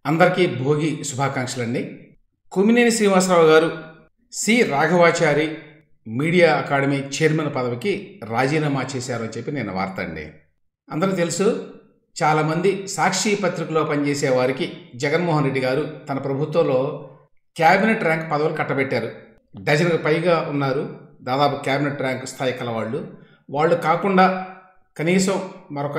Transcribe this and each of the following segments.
అందరికీ భోగి శుభాకాంక్షలండి. కొమ్మినేని శ్రీనివాసరావు గారు C Raghavachari media academy chairman పదవికి రాజీనామా చేశారు అని చెప్పి నేను వార్త అండి. అందరూ తెలుసు, చాలామంది సాక్షి పత్రికలో పనిచేసే వారికి జగన్మోహన్ రెడ్డి గారు తన ప్రభుత్వంలో క్యాబినెట్ ర్యాంక్ పదవులు కట్టబెట్టారు. డజన్కు పైగా ఉన్నారు దాదాపు క్యాబినెట్ ర్యాంక్ స్థాయి కలవాళ్ళు. వాళ్ళు కాకుండా కనీసం మరొక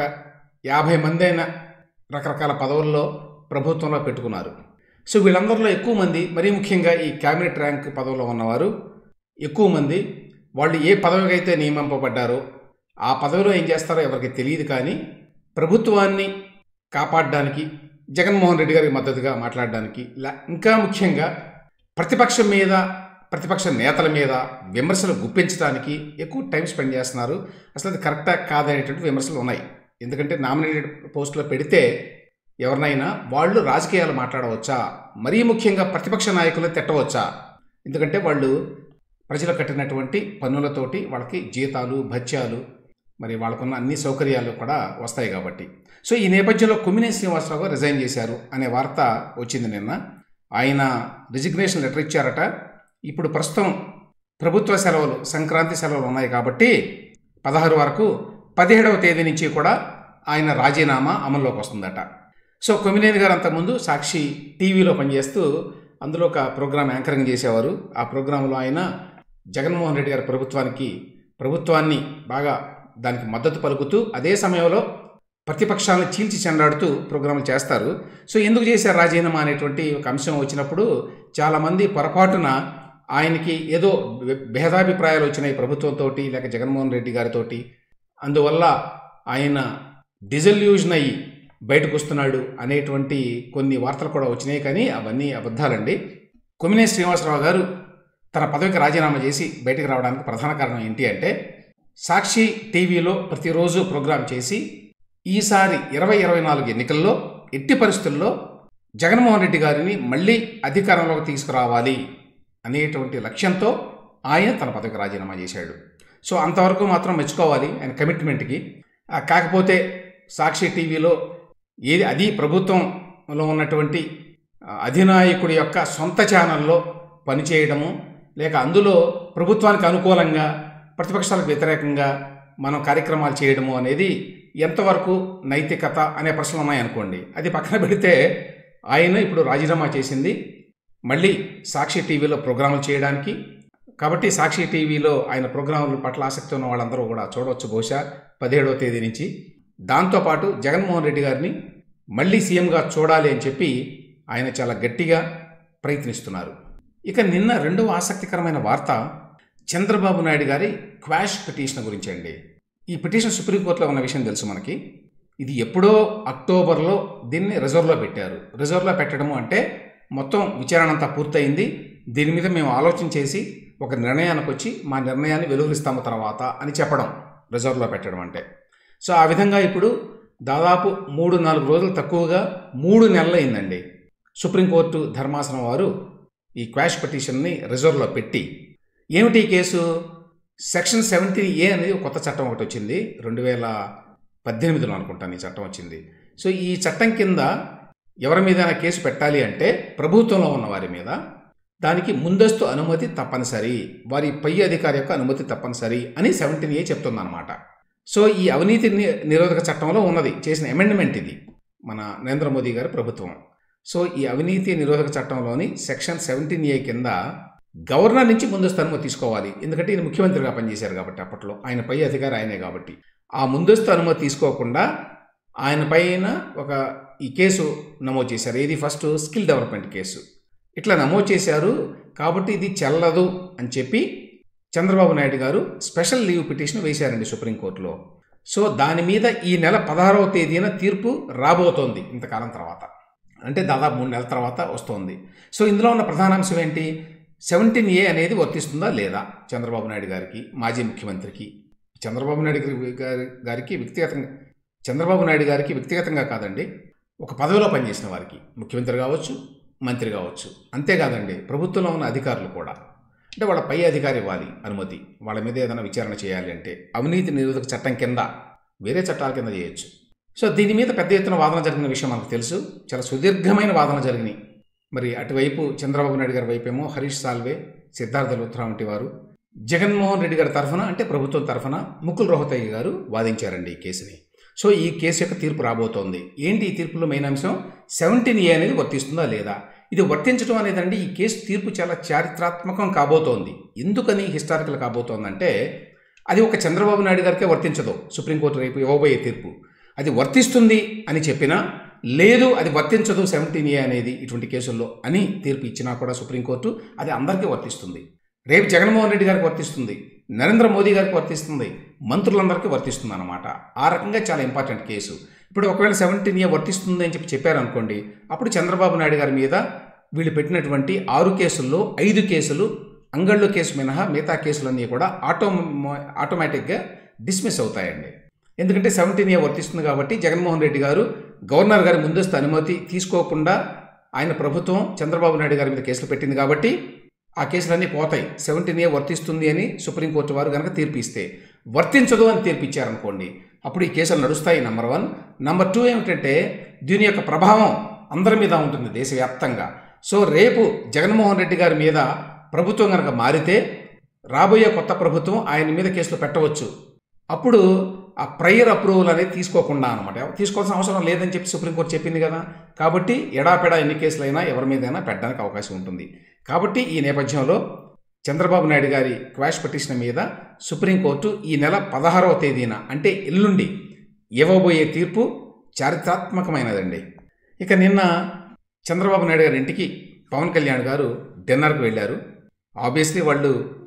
50 మంది అయినా రకరకాల పదవుల్లో ప్రభుత్వంలో పెట్టుకున్నారు. సో వీళ్ళందరిలో ఎక్కువ మంది, మరీ ముఖ్యంగా ఈ క్యాబినెట్ ర్యాంక్ పదవిలో ఉన్నవారు ఎక్కువ మంది, వాళ్ళు ఏ పదవికి అయితే నియమింపబడ్డారో ఆ పదవిలో ఏం చేస్తారో ఎవరికి తెలియదు. కానీ ప్రభుత్వాన్ని కాపాడడానికి, జగన్మోహన్ రెడ్డి గారికి మద్దతుగా మాట్లాడడానికి, ఇంకా ముఖ్యంగా ప్రతిపక్షం మీద, ప్రతిపక్ష నేతల మీద విమర్శలు గుప్పించడానికి ఎక్కువ టైం స్పెండ్ చేస్తున్నారు. అసలు అది కరెక్టా కాదనేటువంటి విమర్శలు ఉన్నాయి. ఎందుకంటే నామినేటెడ్ పోస్టులో పెడితే ఎవరినైనా వాళ్ళు రాజకీయాలు మాట్లాడవచ్చా, మరీ ముఖ్యంగా ప్రతిపక్ష నాయకులను తిట్టవచ్చా? ఎందుకంటే వాళ్ళు ప్రజలు కట్టినటువంటి పన్నులతోటి వాళ్ళకి జీతాలు, భత్యాలు, మరి వాళ్ళకున్న అన్ని సౌకర్యాలు కూడా వస్తాయి కాబట్టి. సో ఈ నేపథ్యంలో కొమ్మినేని శ్రీనివాసరావు గారు రిజైన్ చేశారు అనే వార్త వచ్చింది నిన్న. ఆయన రిజిగ్నేషన్ లెటర్ ఇచ్చారట. ఇప్పుడు ప్రస్తుతం ప్రభుత్వ సెలవులు, సంక్రాంతి సెలవులు ఉన్నాయి కాబట్టి 16 వరకు, 17వ తేదీ నుంచి కూడా ఆయన రాజీనామా అమల్లోకి వస్తుందట. సో కొమ్మినేని గారు అంతకుముందు సాక్షి టీవీలో పనిచేస్తూ అందులో ఒక ప్రోగ్రాం యాంకరింగ్ చేసేవారు. ఆ ప్రోగ్రాంలో ఆయన జగన్మోహన్ రెడ్డి గారి ప్రభుత్వాన్ని బాగా దానికి మద్దతు పలుకుతూ, అదే సమయంలో ప్రతిపక్షాలను చీల్చి చెండాడుతూ ప్రోగ్రాంలు చేస్తారు. సో ఎందుకు చేశారు రాజీనామా అనేటువంటి ఒక అంశం వచ్చినప్పుడు చాలామంది పొరపాటున ఆయనకి ఏదో భేదాభిప్రాయాలు వచ్చినాయి ప్రభుత్వంతో లేక జగన్మోహన్ రెడ్డి గారితో, అందువల్ల ఆయన డిజల్యూషన్ అయ్యి బయటకు వస్తున్నాడు అనేటువంటి కొన్ని వార్తలు కూడా వచ్చినాయి. కానీ అవన్నీ అబద్ధాలండి. కొమ్మినేని శ్రీనివాసరావు గారు తన పదవికి రాజీనామా చేసి బయటకు రావడానికి ప్రధాన కారణం ఏంటి అంటే, సాక్షి టీవీలో ప్రతిరోజు ప్రోగ్రాం చేసి ఈసారి 2024 ఎన్నికల్లో ఎట్టి పరిస్థితుల్లో జగన్మోహన్ రెడ్డి గారిని మళ్ళీ అధికారంలోకి తీసుకురావాలి అనేటువంటి లక్ష్యంతో ఆయన తన పదవికి రాజీనామా చేశాడు. సో అంతవరకు మాత్రం మెచ్చుకోవాలి ఆయన కమిట్మెంట్కి. కాకపోతే సాక్షి టీవీలో అది ప్రభుత్వంలో ఉన్నటువంటి అధినాయకుడి యొక్క సొంత ఛానల్లో పనిచేయడము, లేక అందులో ప్రభుత్వానికి అనుకూలంగా ప్రతిపక్షాలకు వ్యతిరేకంగా మనం కార్యక్రమాలు చేయడము అనేది ఎంతవరకు నైతికత అనే ప్రశ్నలు ఉన్నాయనుకోండి. అది పక్కన పెడితే ఆయన ఇప్పుడు రాజీనామా చేసింది మళ్ళీ సాక్షి టీవీలో ప్రోగ్రాములు చేయడానికి. కాబట్టి సాక్షి టీవీలో ఆయన ప్రోగ్రాముల పట్ల ఆసక్తి ఉన్న వాళ్ళందరూ కూడా చూడవచ్చు బహుశా 17వ తేదీ నుంచి. దాంతోపాటు జగన్మోహన్ రెడ్డి గారిని మళ్ళీ సీఎంగా చూడాలి అని చెప్పి ఆయన చాలా గట్టిగా ప్రయత్నిస్తున్నారు. ఇక నిన్న రెండవ ఆసక్తికరమైన వార్త చంద్రబాబు నాయుడు గారి క్వాష్ పిటిషన్ గురించి అండి. ఈ పిటిషన్ సుప్రీంకోర్టులో ఉన్న విషయం తెలుసు మనకి. ఇది ఎప్పుడో అక్టోబర్లో దీన్ని రిజర్వ్లో పెట్టారు. రిజర్వ్లో పెట్టడము అంటే మొత్తం విచారణ అంతా పూర్తయింది, దీని మీద మేము ఆలోచన చేసి ఒక నిర్ణయానికి వచ్చి మా నిర్ణయాన్ని వెలువరిస్తాము తర్వాత అని చెప్పడం రిజర్వ్లో పెట్టడం అంటే. సో ఆ విధంగా ఇప్పుడు దాదాపు 3-4 రోజులు తక్కువగా 3 నెలలు అయిందండి సుప్రీంకోర్టు ధర్మాసనం వారు ఈ క్వాష్ పిటిషన్ని రిజర్వ్లో పెట్టి. ఏమిటి ఈ కేసు? సెక్షన్ 17A అనేది కొత్త చట్టం ఒకటి వచ్చింది 2018లో అనుకుంటాను ఈ చట్టం వచ్చింది. సో ఈ చట్టం కింద ఎవరి మీదైనా కేసు పెట్టాలి అంటే ప్రభుత్వంలో ఉన్న వారి మీద దానికి ముందస్తు అనుమతి తప్పనిసరి, వారి పై అధికారి యొక్క అనుమతి తప్పనిసరి అని 17A చెప్తుందన్నమాట. సో ఈ అవినీతి నిరోధక చట్టంలో ఉన్నది, చేసిన అమెండ్మెంట్ ఇది మన నరేంద్ర మోదీ గారి ప్రభుత్వం. సో ఈ అవినీతి నిరోధక చట్టంలోని సెక్షన్ 17A కింద గవర్నర్ నుంచి ముందస్తు అనుమతి తీసుకోవాలి. ఎందుకంటే ఈయన ముఖ్యమంత్రిగా పనిచేశారు కాబట్టి అప్పట్లో ఆయన పై అధికారి ఆయనే కాబట్టి. ఆ ముందస్తు అనుమతి తీసుకోకుండా ఆయన పైన ఈ కేసు నమోదు చేశారు. ఇది ఫస్ట్ స్కిల్ డెవలప్మెంట్ కేసు. ఇట్లా నమోదు చేశారు కాబట్టి ఇది చెల్లదు అని చెప్పి చంద్రబాబు నాయుడు గారు స్పెషల్ లీవ్ పిటిషన్ వేశారండి సుప్రీంకోర్టులో. సో దాని మీద ఈ నెల 16వ తేదీన తీర్పు రాబోతోంది. ఇంతకాలం తర్వాత, అంటే దాదాపు 3 నెలల తర్వాత వస్తోంది. సో ఇందులో ఉన్న ప్రధాన అంశం ఏంటి? 17A అనేది వర్తిస్తుందా లేదా చంద్రబాబు నాయుడు గారికి, మాజీ ముఖ్యమంత్రికి. చంద్రబాబు నాయుడు గారికి వ్యక్తిగతంగా కాదండి, ఒక పదవిలో పనిచేసిన వారికి, ముఖ్యమంత్రి కావచ్చు, మంత్రి కావచ్చు. అంతేకాదండి ప్రభుత్వంలో ఉన్న అధికారులు కూడా, అంటే వాళ్ళ పై అధికారి ఇవ్వాలి అనుమతి, వాళ్ళ మీద ఏదైనా విచారణ చేయాలి అంటే. అవినీతి నిరోధక చట్టం కింద, వేరే చట్టాల కింద చేయొచ్చు, సో దీని మీద పెద్ద ఎత్తున వాదన జరిగిన విషయం మనకు తెలుసు. చాలా సుదీర్ఘమైన వాదన జరిగినాయి. మరి అటువైపు చంద్రబాబు నాయుడు గారి వైపేమో హరీష్ సాల్వే, సిద్ధార్థ లూథ్రా వంటి వారు, జగన్మోహన్ రెడ్డి గారి తరఫున అంటే ప్రభుత్వం తరఫున ముకుల్ రోహతగి గారు వాదించారండి ఈ కేసుని. సో ఈ కేసు యొక్క తీర్పు రాబోతోంది. ఏంటి ఈ తీర్పులో మెయిన్ అంశం? 17A అనేది వర్తిస్తుందా లేదా? ఇది వర్తించడం అనేదండి ఈ కేసు తీర్పు చాలా చారిత్రాత్మకం కాబోతోంది. ఎందుకని హిస్టారికల్ కాబోతోందంటే అది ఒక చంద్రబాబు నాయుడు గారికే వర్తించదు. సుప్రీంకోర్టు రేపు ఇవ్వబోయే తీర్పు అది వర్తిస్తుంది అని చెప్పినా, లేదు అది వర్తించదు 17A అనేది ఇటువంటి కేసుల్లో అని తీర్పు ఇచ్చినా కూడా సుప్రీంకోర్టు అది అందరికీ వర్తిస్తుంది. రేపు జగన్మోహన్ రెడ్డి గారికి వర్తిస్తుంది, నరేంద్ర మోదీ గారికి వర్తిస్తుంది, మంత్రులందరికీ వర్తిస్తుంది అన్నమాట. ఆ రకంగా చాలా ఇంపార్టెంట్ కేసు. ఇప్పుడు ఒకవేళ 17A వర్తిస్తుంది అని చెప్పారనుకోండి, అప్పుడు చంద్రబాబు నాయుడు గారి మీద వీళ్ళు పెట్టినటువంటి 6 కేసుల్లో 5 కేసులు అంగళ్ళు కేసు మినహా మిగతా కేసులన్నీ కూడా ఆటోమేటిక్గా డిస్మిస్ అవుతాయండి. ఎందుకంటే 17A వర్తిస్తుంది కాబట్టి జగన్మోహన్ రెడ్డి గారు గవర్నర్ గారి ముందస్తు అనుమతి తీసుకోకుండా ఆయన ప్రభుత్వం చంద్రబాబు నాయుడు గారి మీద కేసులు పెట్టింది కాబట్టి ఆ కేసులన్నీ పోతాయి. 17A వర్తిస్తుంది అని సుప్రీంకోర్టు వారు కనుక తీర్పు ఇస్తే, వర్తించదు అని తీర్పు ఇచ్చారనుకోండి, అప్పుడు ఈ కేసులు నడుస్తాయి. నెంబర్ 1. నెంబర్ 2 ఏమిటంటే దీని యొక్క ప్రభావం అందరి మీద ఉంటుంది దేశవ్యాప్తంగా. సో రేపు జగన్మోహన్ రెడ్డి గారి మీద ప్రభుత్వం కనుక మారితే రాబోయే కొత్త ప్రభుత్వం ఆయన మీద కేసులు పెట్టవచ్చు. అప్పుడు ఆ ప్రైయర్ అప్రూవల్ అనేది తీసుకోకుండా అనమాట, తీసుకోవాల్సిన అవసరం లేదని చెప్పి సుప్రీంకోర్టు చెప్పింది కదా. కాబట్టి ఎడాపెడా ఎన్ని కేసులైనా ఎవరి మీదైనా పెట్టడానికి అవకాశం ఉంటుంది. కాబట్టి ఈ నేపథ్యంలో చంద్రబాబు నాయుడు గారి క్వాష్ పిటిషన్ మీద సుప్రీంకోర్టు ఈ నెల 16వ తేదీన అంటే ఎల్లుండి ఇవ్వబోయే తీర్పు చారిత్రాత్మకమైనదండి. ఇక నిన్న చంద్రబాబు నాయుడు గారి ఇంటికి పవన్ కళ్యాణ్ గారు డిన్నర్కి వెళ్ళారు. ఆబ్వియస్లీ వాళ్ళు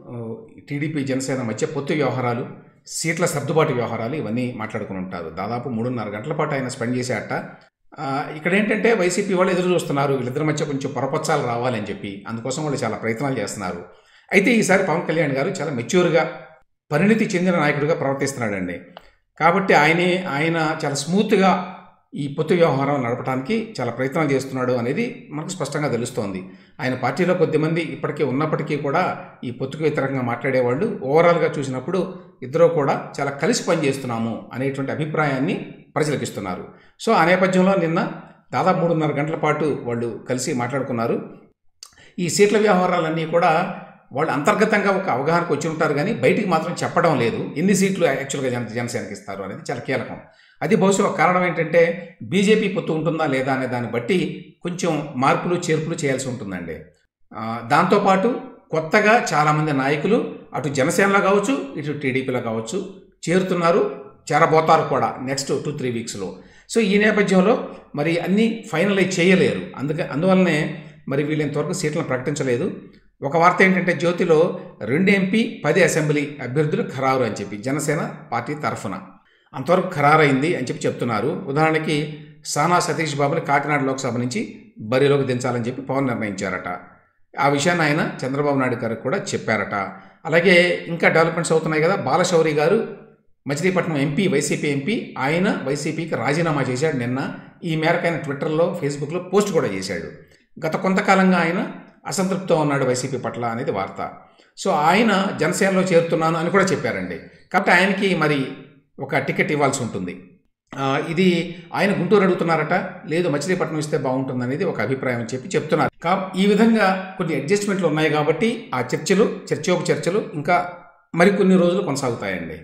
టీడీపీ జనసేన మధ్య పొత్తు వ్యవహారాలు, సీట్ల సర్దుబాటు వ్యవహారాలు ఇవన్నీ మాట్లాడుకుని ఉంటారు. దాదాపు 3.5 గంటల పాటు ఆయన స్పెండ్ చేసేట. ఇక్కడ ఏంటంటే వైసీపీ వాళ్ళు ఎదురు చూస్తున్నారు వీళ్ళిద్దరి మధ్య కొంచెం పొరపచ్చాలు రావాలని చెప్పి, అందుకోసం వాళ్ళు చాలా ప్రయత్నాలు చేస్తున్నారు. అయితే ఈసారి పవన్ కళ్యాణ్ గారు చాలా మెచ్యూర్గా, పరిణితి చెందిన నాయకుడిగా ప్రవర్తిస్తున్నాడండి. కాబట్టి ఆయన చాలా స్మూత్గా ఈ పొత్తు వ్యవహారం నడపడానికి చాలా ప్రయత్నాలు చేస్తున్నాడు అనేది మనకు స్పష్టంగా తెలుస్తోంది. ఆయన పార్టీలో కొద్దిమంది ఇప్పటికే ఉన్నప్పటికీ కూడా ఈ పొత్తుకు వ్యతిరేకంగా మాట్లాడేవాళ్ళు ఓవరాల్గా చూసినప్పుడు ఇద్దరూ కూడా చాలా కలిసి పనిచేస్తున్నాము అనేటువంటి అభిప్రాయాన్ని ప్రజలకు ఇస్తున్నారు. సో ఆ నేపథ్యంలో నిన్న దాదాపు 3.5 గంటల పాటు వాళ్ళు కలిసి మాట్లాడుకున్నారు. ఈ సీట్ల వ్యవహారాలన్నీ కూడా వాళ్ళు అంతర్గతంగా ఒక అవగాహనకు వచ్చి ఉంటారు, కానీ బయటికి మాత్రం చెప్పడం లేదు. ఎన్ని సీట్లు యాక్చువల్గా జనసేనకి ఇస్తారు అనేది చాలా కీలకం. అది బహుశా ఒక కారణం ఏంటంటే బీజేపీ పొత్తు ఉంటుందా లేదా అనే దాన్ని బట్టి కొంచెం మార్పులు చేర్పులు చేయాల్సి ఉంటుందండి. దాంతోపాటు కొత్తగా చాలామంది నాయకులు అటు జనసేనలో కావచ్చు ఇటు టీడీపీలో కావచ్చు చేరుతున్నారు, చేరబోతారు కూడా నెక్స్ట్ 2-3 వీక్స్లో. సో ఈ నేపథ్యంలో మరి అన్నీ ఫైనలైజ్ చేయలేరు. అందువల్లనే మరి వీళ్ళు ఇంతవరకు సీట్లను ప్రకటించలేదు. ఒక వార్త ఏంటంటే జ్యోతిలో 2 ఎంపీ 10 అసెంబ్లీ అభ్యర్థులు ఖరారు అని చెప్పి జనసేన పార్టీ తరఫున అంతవరకు ఖరారైంది అని చెప్పి చెప్తున్నారు. ఉదాహరణకి సానా సతీష్ బాబుని కాకినాడ లోక్సభ నుంచి బరిలోకి దించాలని చెప్పి పవన్ నిర్ణయించారట. ఆ విషయాన్ని ఆయన చంద్రబాబు నాయుడు గారికి కూడా చెప్పారట. అలాగే ఇంకా డెవలప్మెంట్స్ అవుతున్నాయి కదా. బాలశౌరి గారు మచిలీపట్నం ఎంపీ, వైసీపీ ఎంపీ, ఆయన వైసీపీకి రాజీనామా చేశాడు నిన్న. ఈ మేరకు ఆయన ట్విట్టర్లో, ఫేస్బుక్లో పోస్ట్ కూడా చేశాడు. గత కొంతకాలంగా ఆయన అసంతృప్తితో ఉన్నాడు వైసీపీ పట్ల అనేది వార్త. సో ఆయన జనసేనలో చేరుతున్నాను అని కూడా చెప్పారండి. కాబట్టి ఆయనకి మరి ఒక టికెట్ ఇవ్వాల్సి ఉంటుంది. ఇది ఆయన గుంటూరు అడుగుతున్నారట, లేదు మచిలీపట్నం ఇస్తే బాగుంటుంది అనేది ఒక అభిప్రాయం అని చెప్పి చెప్తున్నారు. ఈ విధంగా కొన్ని అడ్జస్ట్మెంట్లు ఉన్నాయి కాబట్టి ఆ చర్చలు ఇంకా మరికొన్ని రోజులు కొనసాగుతాయండి.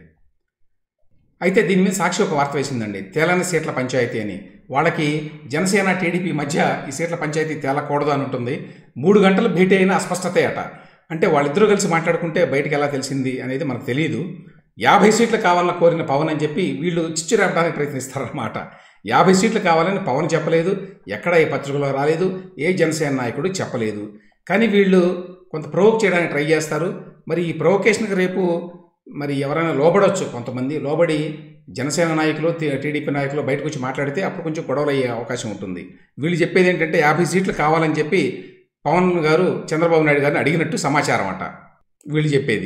అయితే దీని మీద సాక్షి ఒక వార్త వేసిందండి, తేలని సీట్ల పంచాయతీ అని. వాళ్ళకి జనసేన టీడీపీ మధ్య ఈ సీట్ల పంచాయతీ తేలకూడదు అని ఉంటుంది. 3 గంటలు భేటీ అయినా అస్పష్టతే అట. అంటే వాళ్ళిద్దరూ కలిసి మాట్లాడుకుంటే బయటికి ఎలా తెలిసింది అనేది మనకు తెలియదు. 50 సీట్లు కావాలని కోరిన పవన్ అని చెప్పి వీళ్ళు చిచ్చు రేపడానికి ప్రయత్నిస్తారన్నమాట. 50 సీట్లు కావాలని పవన్ చెప్పలేదు, ఎక్కడ ఏ పత్రికలో రాలేదు, ఏ జనసేన నాయకుడు చెప్పలేదు. కానీ వీళ్ళు కొంత ప్రొవోక్ చేయడానికి ట్రై చేస్తారు. మరి ఈ ప్రొవోకేషన్కి రేపు మరి ఎవరైనా లోబడవచ్చు, కొంతమంది లోబడి జనసేన నాయకులు టీడీపీ నాయకులు బయటకు వచ్చి మాట్లాడితే అప్పుడు కొంచెం గొడవలు అయ్యే అవకాశం ఉంటుంది. వీళ్ళు చెప్పేది ఏంటంటే 50 సీట్లు కావాలని చెప్పి పవన్ గారు చంద్రబాబు నాయుడు గారిని అడిగినట్టు సమాచారం అట వీళ్ళు చెప్పేది.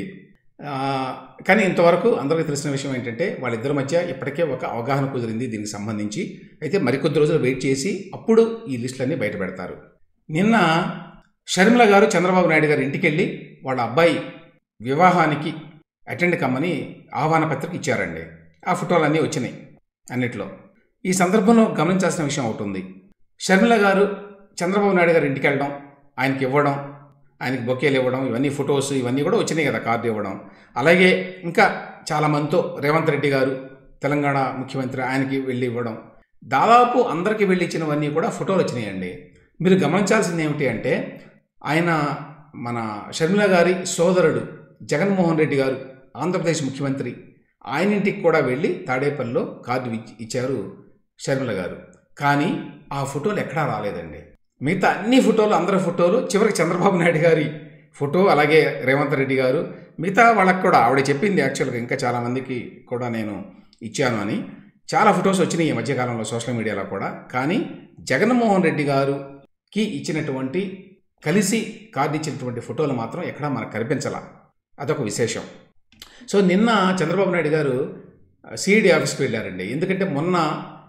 కానీ ఇంతవరకు అందరికీ తెలిసిన విషయం ఏంటంటే వాళ్ళిద్దరి మధ్య ఇప్పటికే ఒక అవగాహన కుదిరింది దీనికి సంబంధించి. అయితే మరికొద్ది రోజులు వెయిట్ చేసి అప్పుడు ఈ లిస్టులన్నీ బయట పెడతారు. నిన్న షర్మిల గారు చంద్రబాబు నాయుడు గారి ఇంటికి వెళ్ళి వాళ్ళ అబ్బాయి వివాహానికి అటెండ్ కమ్మని ఆహ్వాన పత్రిక ఇచ్చారండి. ఆ ఫోటోలన్నీ వచ్చినాయి అన్నిట్లో. ఈ సందర్భంలో గమనించాల్సిన విషయం ఒకటి ఉంది. షర్మిల గారు చంద్రబాబు నాయుడు గారు ఇంటికి వెళ్ళడం, ఆయనకి ఇవ్వడం, ఆయనకి బొకేలు ఇవ్వడం, ఇవన్నీ ఫొటోస్ ఇవన్నీ కూడా వచ్చినాయి కదా, కార్డు ఇవ్వడం. అలాగే ఇంకా చాలామందితో రేవంత్ రెడ్డి గారు తెలంగాణ ముఖ్యమంత్రి ఆయనకి వెళ్ళి ఇవ్వడం, దాదాపు అందరికీ వెళ్ళి ఇచ్చినవన్నీ కూడా ఫోటోలు వచ్చినాయండి. మీరు గమనించాల్సింది ఏమిటి అంటే, ఆయన మన షర్మిల గారి సోదరుడు జగన్మోహన్ రెడ్డి గారు ఆంధ్రప్రదేశ్ ముఖ్యమంత్రి, ఆయన ఇంటికి కూడా వెళ్ళి తాడేపల్లిలో కార్డు ఇచ్చారు షర్మిల గారు. కానీ ఆ ఫోటోలు ఎక్కడా రాలేదండి. మిగతా అన్ని ఫోటోలు, అందరి ఫోటోలు, చివరికి చంద్రబాబు నాయుడు గారి ఫోటో, అలాగే రేవంత్ రెడ్డి గారు, మిగతా వాళ్ళకి కూడా ఆవిడ చెప్పింది యాక్చువల్గా ఇంకా చాలామందికి కూడా నేను ఇచ్చాను అని. చాలా ఫొటోస్ వచ్చినాయి ఈ మధ్యకాలంలో సోషల్ మీడియాలో కూడా. కానీ జగన్మోహన్ రెడ్డి గారుకి ఇచ్చినటువంటి, కలిసి కార్డు ఇచ్చినటువంటి ఫోటోలు మాత్రం ఎక్కడా మనకు కనిపించాల. అదొక విశేషం. సో నిన్న చంద్రబాబు నాయుడు గారు సిఐడి ఆఫీస్కి వెళ్ళారండి. ఎందుకంటే మొన్న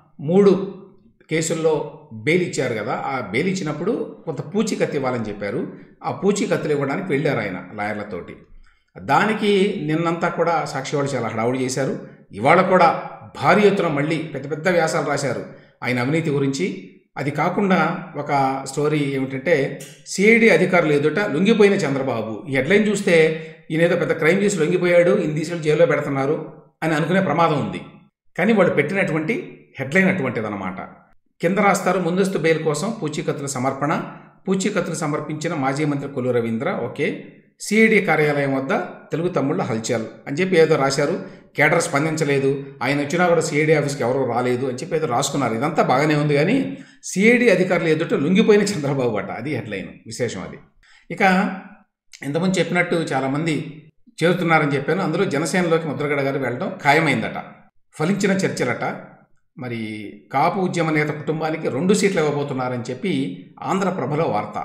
3 కేసుల్లో బెయిల్ ఇచ్చారు కదా, ఆ బెయిల్ ఇచ్చినప్పుడు కొంత పూచీకత్తు ఇవ్వాలని చెప్పారు. ఆ పూచీకత్తులు ఇవ్వడానికి వెళ్ళారు ఆయన లాయర్లతోటి. దానికి నిన్నంతా కూడా సాక్షి వాళ్ళు చాలా హడావుడి చేశారు. ఇవాళ కూడా భారీ ఎత్తున మళ్ళీ పెద్ద పెద్ద వ్యాసాలు రాశారు ఆయన అవినీతి గురించి. అది కాకుండా ఒక స్టోరీ ఏమిటంటే, సిఐడి అధికారులు ఎదుట లొంగిపోయిన చంద్రబాబు. ఈ హెడ్లైన్ చూస్తే ఈయనేదో పెద్ద క్రైమ్ చేసి లొంగిపోయాడు, ఈయన తీసుకెళ్ళి జైల్లో పెడుతున్నారు అని అనుకునే ప్రమాదం ఉంది. కానీ వాళ్ళు పెట్టినటువంటి హెడ్లైన్ అటువంటిదన్నమాట. కింద రాస్తారు, ముందస్తు బెయిల్ కోసం పూచీకత్తుల సమర్పణ, పూచీకత్తులు సమర్పించిన మాజీ మంత్రి కొల్లు రవీంద్ర, ఓకే, సిఐడి కార్యాలయం వద్ద తెలుగు తమ్ముళ్ళ హల్చల్ అని చెప్పి ఏదో రాశారు. కేడర్ స్పందించలేదు, ఆయన వచ్చినా కూడా సిఐడి ఆఫీస్కి ఎవరో రాలేదు అని చెప్పి ఏదో రాసుకున్నారు. ఇదంతా బాగానే ఉంది, కానీ సిఐడి అధికారులు ఎదుట లొంగిపోయిన చంద్రబాబు అట, అది హెడ్లైన్, విశేషం అది. ఇక ఇంతకుముందు చెప్పినట్టు చాలామంది చేరుతున్నారని చెప్పాను. అందులో జనసేనలోకి ముద్రగడ గారు వెళ్ళడం ఖాయమైందట. ఫలించిన చర్చలట. మరి కాపు ఉద్యమ నేత కుటుంబానికి 2 సీట్లు ఇవ్వబోతున్నారని చెప్పి ఆంధ్రప్రభలో వార్త.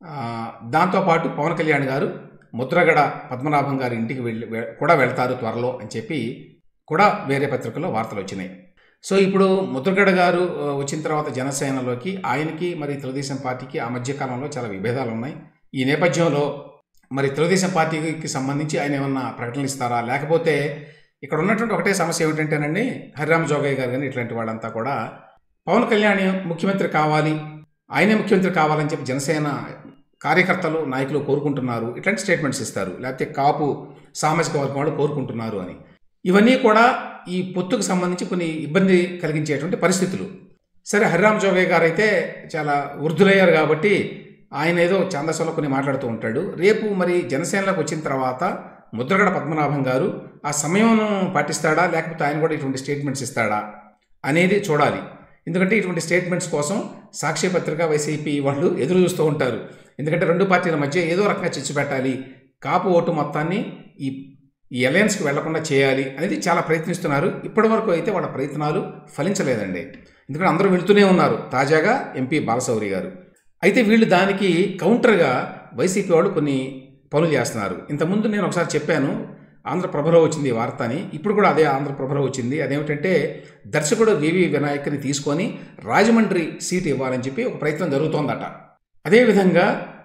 దాంతోపాటు పవన్ కళ్యాణ్ గారు ముద్రగడ పద్మనాభం గారి ఇంటికి కూడా వెళ్తారు త్వరలో అని చెప్పి కూడా వేరే పత్రికల్లో వార్తలు వచ్చినాయి. సో ఇప్పుడు ముద్రగడ గారు వచ్చిన తర్వాత జనసేనలోకి, ఆయనకి మరి తెలుగుదేశం పార్టీకి ఆ మధ్యకాలంలో చాలా విభేదాలు ఉన్నాయి. ఈ నేపథ్యంలో మరి తెలుగుదేశం పార్టీకి సంబంధించి ఆయన ఏమన్నా ప్రకటనలు ఇస్తారా, లేకపోతే ఇక్కడ ఉన్నటువంటి ఒకటే సమస్య ఏమిటంటేనండి, హరిరామ జోగయ్య గారు కానీ ఇట్లాంటి వాళ్ళంతా కూడా పవన్ కళ్యాణ్ ముఖ్యమంత్రి కావాలి, ఆయనే ముఖ్యమంత్రి కావాలని చెప్పి జనసేన కార్యకర్తలు, నాయకులు కోరుకుంటున్నారు, ఇట్లాంటి స్టేట్మెంట్స్ ఇస్తారు. లేకపోతే కాపు సామాజిక వర్గం వాళ్ళు కోరుకుంటున్నారు అని. ఇవన్నీ కూడా ఈ పొత్తుకు సంబంధించి కొన్ని ఇబ్బంది కలిగించేటువంటి పరిస్థితులు. సరే, హరిరామ జోగయ్య గారు అయితే చాలా వృద్ధులయ్యారు కాబట్టి ఆయన ఏదో ఛాందస్సులో కొన్ని మాట్లాడుతూ ఉంటాడు. రేపు మరి జనసేనలోకి వచ్చిన తర్వాత ముద్రగడ పద్మనాభం గారు ఆ సమయం పాటిస్తాడా, లేకపోతే ఆయన కూడా ఇటువంటి స్టేట్మెంట్స్ ఇస్తాడా అనేది చూడాలి. ఎందుకంటే ఇటువంటి స్టేట్మెంట్స్ కోసం సాక్షి పత్రిక, వైసీపీ వాళ్ళు ఎదురు చూస్తూ ఉంటారు. ఎందుకంటే 2 పార్టీల మధ్య ఏదో రకంగా చిచ్చు పెట్టాలి, కాపు ఓటు మొత్తాన్ని ఈ అలయన్స్కి వెళ్లకుండా చేయాలి అనేది చాలా ప్రయత్నిస్తున్నారు. ఇప్పటి వరకు అయితే వాళ్ళ ప్రయత్నాలు ఫలించలేదండి. ఎందుకంటే అందరూ వెళ్తూనే ఉన్నారు, తాజాగా ఎంపీ బాలశౌరి గారు. అయితే వీళ్ళు దానికి కౌంటర్గా వైసీపీ వాళ్ళు కొన్ని పనులు చేస్తున్నారు. ఇంతకుముందు నేను ఒకసారి చెప్పాను, ఆంధ్రప్రభలో వచ్చింది ఈ వార్త అని. ఇప్పుడు కూడా అదే ఆంధ్రప్రభలో వచ్చింది. అదేమిటంటే, దర్శకుడు వివి వినాయక్ని తీసుకొని రాజమండ్రి సీటు ఇవ్వాలని చెప్పి ఒక ప్రయత్నం జరుగుతోందట. అదేవిధంగా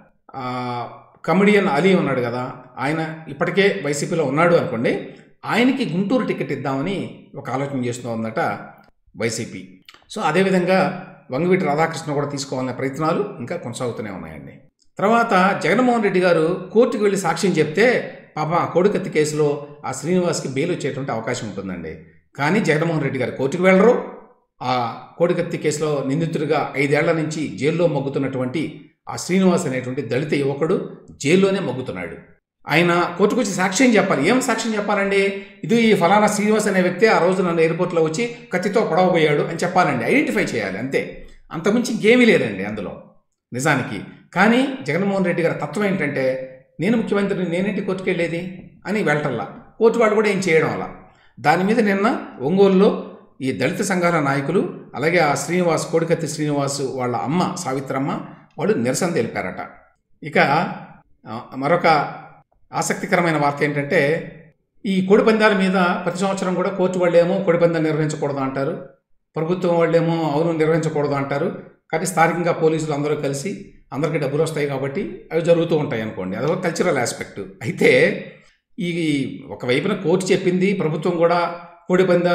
కమెడియన్ అలీ ఉన్నాడు కదా, ఆయన ఇప్పటికే వైసీపీలో ఉన్నాడు అనుకోండి, ఆయనకి గుంటూరు టికెట్ ఇద్దామని ఒక ఆలోచన చేస్తుందట వైసీపీ. సో అదేవిధంగా వంగవీటి రాధాకృష్ణ కూడా తీసుకోవాలనే ప్రయత్నాలు ఇంకా కొనసాగుతూనే ఉన్నాయండి. తర్వాత జగన్మోహన్ రెడ్డి గారు కోర్టుకు వెళ్ళి సాక్ష్యం చెప్తే పాప కోడికత్తి కేసులో ఆ శ్రీనివాస్కి బెయిల్ వచ్చేటువంటి అవకాశం ఉంటుందండి. కానీ జగన్మోహన్ రెడ్డి గారు కోర్టుకు వెళ్ళరు. ఆ కోడికత్తి కేసులో నిందితుడిగా 5 ఏళ్ల నుంచి జైల్లో మగ్గుతున్నటువంటి ఆ శ్రీనివాస్ అనేటువంటి దళిత యువకుడు జైల్లోనే మగ్గుతున్నాడు. ఆయన కోర్టుకు వచ్చి సాక్ష్యం చెప్పాలి. ఏం సాక్ష్యం చెప్పాలండి? ఇది ఈ ఫలానా శ్రీనివాస్ అనే వ్యక్తి ఆ రోజు నన్ను ఎయిర్పోర్ట్లో వచ్చి కత్తితో పొడవబోయాడు అని చెప్పాలండి, ఐడెంటిఫై చేయాలి, అంతే. అంతకుమించి ఇంకేమీ లేదండి అందులో నిజానికి. కానీ జగన్మోహన్ రెడ్డి గారి తత్వం ఏంటంటే, నేను ముఖ్యమంత్రిని, నేనేంటి కోర్టుకు వెళ్ళేది అని వెళ్ళటల్లా, కోర్టు వాళ్ళు కూడా ఏం చేయడం అలా. దాని మీద నిన్న ఒంగోలులో ఈ దళిత సంఘాల నాయకులు, అలాగే ఆ శ్రీనివాస్, కోడికత్తి శ్రీనివాస్ వాళ్ళ అమ్మ సావిత్రమ్మ వాళ్ళు నిరసన తెలిపారట. ఇక మరొక ఆసక్తికరమైన వార్త ఏంటంటే, ఈ కోడిపందాల మీద ప్రతి సంవత్సరం కూడా కోర్టు వాళ్ళేమో కోడిపందాలు నిర్వహించకూడదు అంటారు, ప్రభుత్వం వాళ్ళేమో అవును నిర్వహించకూడదు అంటారు. కానీ స్థానికంగా పోలీసులు అందరూ కలిసి అందరికీ డబ్బులు వస్తాయి కాబట్టి అవి జరుగుతూ ఉంటాయి అనుకోండి, అదొక కల్చరల్ ఆస్పెక్ట్. అయితే ఈ ఒకవైపున కోర్టు చెప్పింది, ప్రభుత్వం కూడా కోడిపందాలు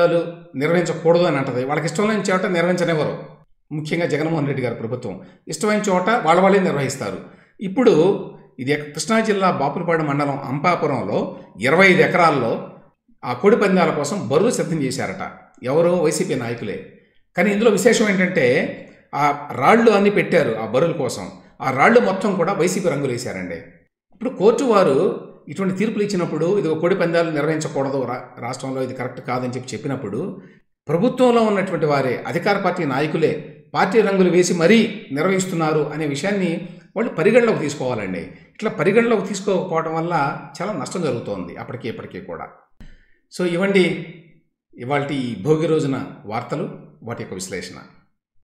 నిర్వహించకూడదు అని అంటది. వాళ్ళకి ఇష్టం లేని చోట నిర్వహించనివ్వరు. ముఖ్యంగా జగన్మోహన్ రెడ్డి గారి ప్రభుత్వం ఇష్టమైన చోట వాళ్ళే నిర్వహిస్తారు. ఇప్పుడు ఇది కృష్ణా జిల్లా బాపులపాడు మండలం అంపాపురంలో 25 ఎకరాల్లో ఆ కోడి పందాల కోసం బరువులు సిద్ధం చేశారట. ఎవరో వైసీపీ నాయకులే. కానీ ఇందులో విశేషం ఏంటంటే ఆ రాళ్ళు అన్నీ పెట్టారు ఆ బరువుల కోసం. ఆ రాళ్ళు మొత్తం కూడా వైసీపీ రంగులు వేశారండి. ఇప్పుడు కోర్టు వారు ఇటువంటి తీర్పులు ఇచ్చినప్పుడు ఇది కోడి పందాలు నిర్వహించకూడదు రాష్ట్రంలో, ఇది కరెక్ట్ కాదని చెప్పినప్పుడు ప్రభుత్వంలో ఉన్నటువంటి వారే, అధికార పార్టీ నాయకులే పార్టీ రంగులు వేసి మరీ నిర్వహిస్తున్నారు అనే విషయాన్ని వాళ్ళు పరిగణలోకి తీసుకోవాలండి. ఇట్లా పరిగణలోకి తీసుకోకపోవడం వల్ల చాలా నష్టం జరుగుతోంది ఇప్పటికీ కూడా. సో ఇవ్వండి ఇవాల్టి భోగి రోజున వార్తలు, వాటి యొక్క విశ్లేషణ.